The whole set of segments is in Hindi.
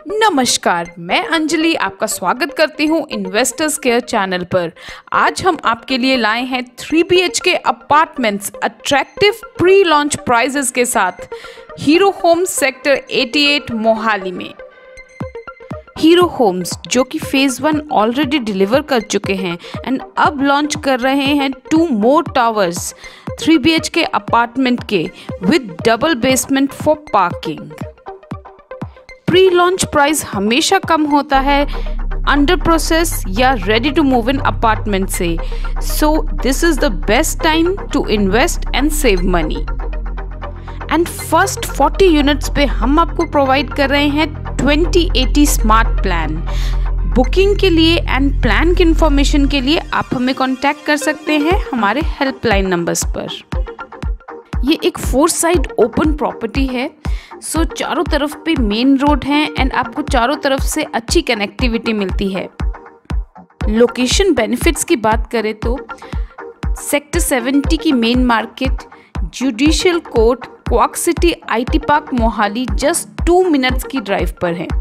नमस्कार, मैं अंजलि आपका स्वागत करती हूँ इन्वेस्टर्स केयर चैनल पर। आज हम आपके लिए लाए हैं 3 BHK apartments attractive pre launch prices के साथ हीरो होम्स सेक्टर 88 मोहाली में। हीरो होम्स जो कि फेज 1 ऑलरेडी डिलीवर कर चुके हैं एंड अब लॉन्च कर रहे हैं 2 मोर टावर्स 3 BHK अपार्टमेंट के with double basement for parking. Pre launch price हमेशा कम होता है अंडर प्रोसेस या ready to move in apartment से, so this is the best time to invest and save money. And first 40 units पे हम आपको प्रोवाइड कर रहे हैं 2080 स्मार्ट प्लान। बुकिंग के लिए एंड प्लान की इंफॉर्मेशन के लिए आप हमें कांटेक्ट कर सकते हैं हमारे हेल्पलाइन नंबर्स पर। ये एक 4 साइड ओपन प्रॉपर्टी है, सो चारों तरफ पे मेन रोड है एंड आपको चारों तरफ से अच्छी कनेक्टिविटी मिलती है। लोकेशन बेनिफिट्स की बात करें तो सेक्टर 70 की main market, judicial court, Quark City IT park Mohali just 2 minutes की ड्राइव पर है।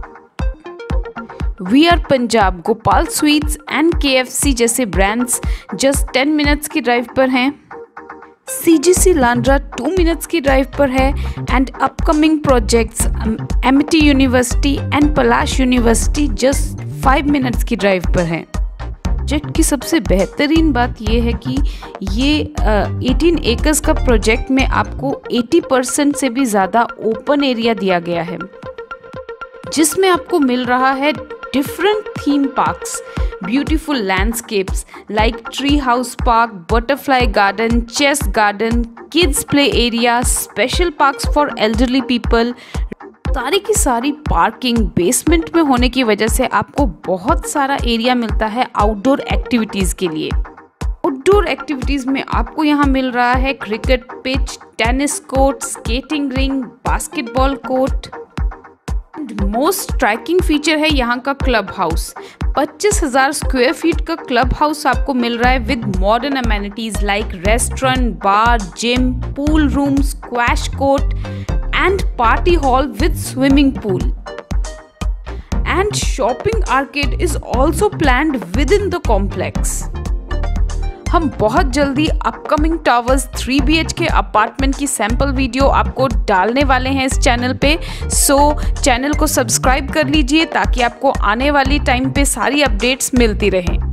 VR Punjab, Gopal sweets and KFC जैसे ब्रांड्स जस्ट 10 मिनट्स की ड्राइव पर हैं। CGC लांड्रा 2 मिनट्स की ड्राइव पर है and upcoming projects Amity university and Palash university just 5 minutes की ड्राइव पर है। प्रोजेक्ट की सबसे बेहतरीन बात यह है कि ये 18 एकर्स का प्रोजेक्ट में आपको 80% से भी ज़्यादा ओपन एरिया दिया गया है, जिसमें आपको मिल रहा है different theme parks, beautiful landscapes like tree house park, butterfly garden, chess garden, kids play area, special parks for elderly people। सारी की सारी पार्किंग बेसमेंट में होने की वजह से आपको बहुत सारा एरिया मिलता है आउटडोर एक्टिविटीज़ के लिए। आउटडोर एक्टिविटीज़ में आपको यहाँ मिल रहा है cricket pitch, tennis court, skating ring, basketball court. Most striking feature है यहाँ का क्लब हाउस। 25,000 स्क्वायर फीट का क्लब हाउस आपको मिल रहा है with modern amenities like restaurant, bar, gym, pool room, squash court and party hall with swimming pool. And shopping arcade is also planned within the complex. हम बहुत जल्दी अपकमिंग टावर्स 3 BHK अपार्टमेंट की सैंपल वीडियो आपको डालने वाले हैं इस चैनल पे, सो चैनल को सब्सक्राइब कर लीजिए ताकि आपको आने वाली टाइम पे सारी अपडेट्स मिलती रहें।